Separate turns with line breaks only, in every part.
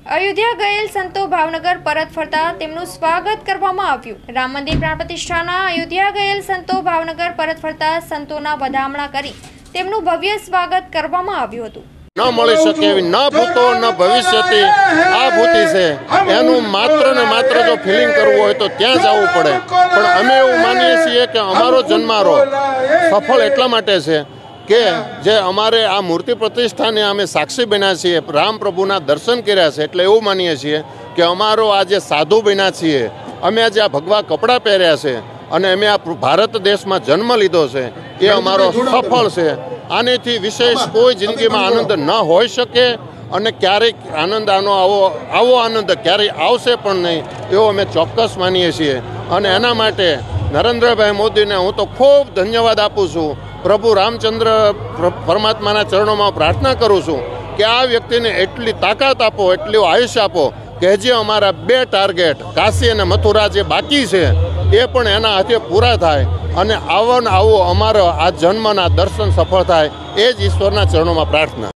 અયોધ્યા ગયેલ સંતો ભાવનગર પરત ફરતા તેમનું સ્વાગત કરવામાં આવ્યું। રામ મંદિર પ્રાણ પ્રતિષ્ઠાના અયોધ્યા ગયેલ સંતો ભાવનગર પરત ફરતા સંતોના વધામણા કરી તેમનું ભવ્ય સ્વાગત કરવામાં આવ્યું હતું।
ન મળી શકે એવી ન ભૂતો ન ભવિષ્યથી આ ભૂતિ છે એનું માત્ર ને માત્ર જો ફિલિંગ કરવું હોય તો ત્યાં જવું પડે। પણ અમે એવું માનીએ છીએ કે અમારો જન્મારો સફળ એટલા માટે છે કે જે અમારે આ મૂર્તિ પ્રતિષ્ઠાને અમે સાક્ષી બન્યા છીએ, રામ પ્રભુના દર્શન કર્યા છે, એટલે એવું માનીએ છીએ કે અમારો આજે સાધુ બન્યા છીએ, અમે આજે આ ભગવા કપડાં પહેર્યા છે અને અમે આ ભારત દેશમાં જન્મ લીધો છે એ અમારો સફળ છે। આનેથી વિશેષ કોઈ જિંદગીમાં આનંદ ન હોઈ શકે અને ક્યારેક આનંદ આવો આનંદ ક્યારેય આવશે પણ નહીં એવો અમે ચોક્કસ માનીએ છીએ। અને એના માટે નરેન્દ્રભાઈ મોદીને હું તો ખૂબ ધન્યવાદ આપું છું। પ્રભુ રામચંદ્ર પરમાત્માના ચરણોમાં પ્રાર્થના કરું છું કે આ વ્યક્તિને એટલી તાકાત આપો, એટલું આયુષ્ય આપો કે જે અમારા 2 ટાર્ગેટ કાશી અને મથુરા જે બાકી છે એ પણ એના હાથે પૂરા થાય અને આવો અમારો આ જન્મના દર્શન સફળ થાય એ જ ઈશ્વરના ચરણોમાં પ્રાર્થના।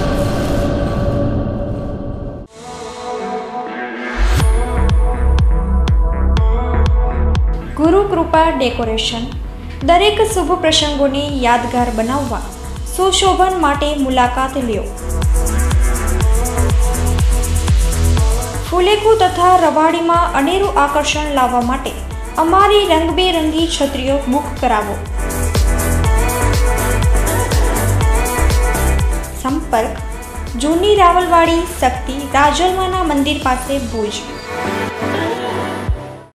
ગુરુ કૃપા ડેકોરેશન દરેક શુભ પ્રસંગોને યાદગાર બનાવવા સુશોભન માટે મુલાકાત લ્યો। ફુલેકુ તથા રબાડીમાં અનેરું આકર્ષણ લાવવા માટે અમારી રંગબેરંગી છત્રીઓ બુક કરાવો। સંપર્ક જૂની રાવલવાડી શક્તિ રાજલમાના મંદિર પાસે ભુજ।